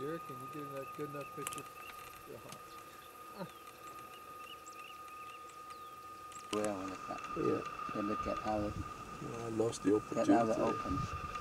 Derek, can you get a good enough picture? Well, look at, Yeah. and look at how it, I lost the opportunity. that opens.